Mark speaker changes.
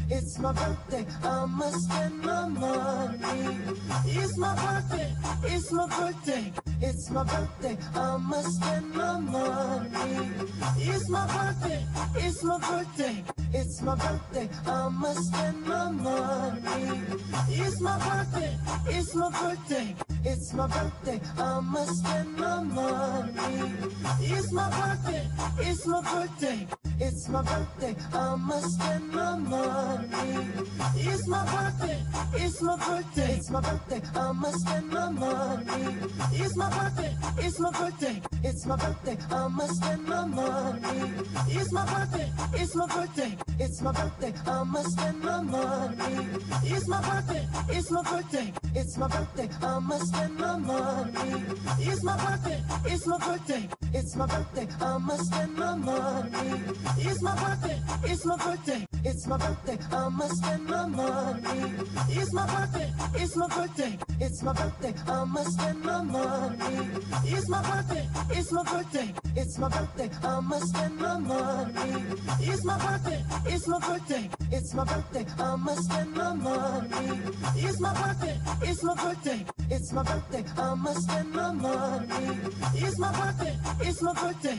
Speaker 1: It's my birthday, I'ma spend my money. It's my birthday, it's my birthday. It's my birthday, I'ma spend my money. It's my birthday, it's my birthday. It's my birthday, I'ma spend my money. It's my birthday, it's my birthday. It's my birthday, I'ma spend my money. It's my birthday, it's my birthday. It's my birthday, I'ma spend my money. It's my birthday, it's my birthday. It's my birthday, I'ma spend my money. It's my birthday, it's my birthday. It's my birthday, I'ma spend my money. It's my birthday, it's my birthday. It's my birthday, I'ma spend my money. It's my birthday, it's my birthday. It's my birthday, I'ma spend my money. It's my birthday, it's my birthday. It's my birthday, I'ma spend my money. It's my birthday, it's my birthday. It's my birthday, I'ma spend my money. It's my birthday, it's my birthday. It's my birthday, I'ma spend my money. It's my birthday, it's my birthday. It's my birthday, I'ma spend my money. It's my birthday, it's my birthday. It's my birthday, I'ma spend my money. It's my birthday, it's my birthday. It's my birthday, I'ma spend my money. It's my birthday, it's my birthday.